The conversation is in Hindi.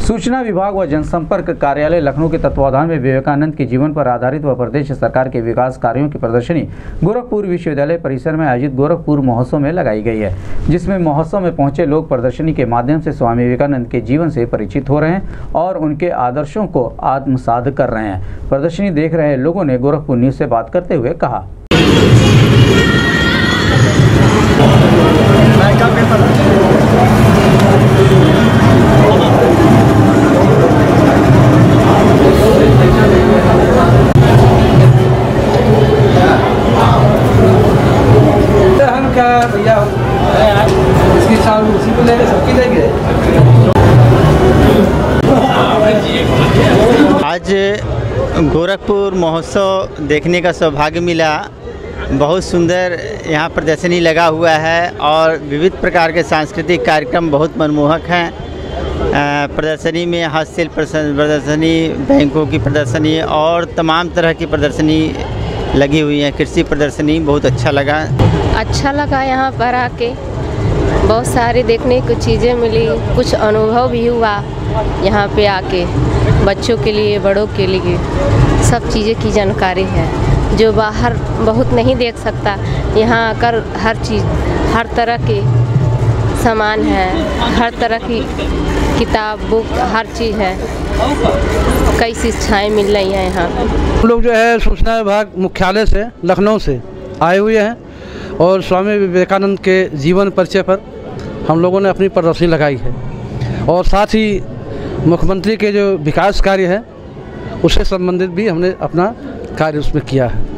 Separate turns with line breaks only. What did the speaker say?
सूचना विभाग व जनसंपर्क कार्यालय लखनऊ के तत्वावधान में विवेकानंद के जीवन पर आधारित व प्रदेश सरकार के विकास कार्यों की प्रदर्शनी गोरखपुर विश्वविद्यालय परिसर में आयोजित गोरखपुर महोत्सव में लगाई गई है, जिसमें महोत्सव में पहुंचे लोग प्रदर्शनी के माध्यम से स्वामी विवेकानंद के जीवन से परिचित हो रहे हैं और उनके आदर्शों को आत्मसात कर रहे हैं। प्रदर्शनी देख रहे लोगों ने गोरखपुर न्यूज से बात करते हुए कहा।
भैया इसकी शाम उसी को लेंगे, सबकी लेंगे।
आज गोरखपुर महोत्सव देखने का सौभाग्य मिला। बहुत सुंदर यहाँ प्रदर्शनी लगा हुआ है और विविध प्रकार के सांस्कृतिक कार्यक्रम बहुत मनमोहक हैं। प्रदर्शनी में हस्तशिल्प प्रदर्शनी, बैंकों की प्रदर्शनी और तमाम तरह की प्रदर्शनी लगी हुई है। कृषि प्रदर्शनी बहुत अच्छा लगा
यहाँ पर आके। बहुत सारी देखने को चीज़ें मिली, कुछ अनुभव भी हुआ यहाँ पे आके। बच्चों के लिए, बड़ों के लिए सब चीज़ें की जानकारी है जो बाहर बहुत नहीं देख सकता। यहाँ आकर हर चीज़, हर तरह के सामान है, हर तरह की किताब, बुक, हर चीज़ है। कई शिक्षाएँ मिल रही हैं यहाँ।
हम लोग जो है सूचना विभाग मुख्यालय से लखनऊ से आए हुए हैं और स्वामी विवेकानंद के जीवन परिचय पर हम लोगों ने अपनी प्रदर्शनी लगाई है और साथ ही मुख्यमंत्री के जो विकास कार्य है उससे संबंधित भी हमने अपना कार्य उसमें किया है।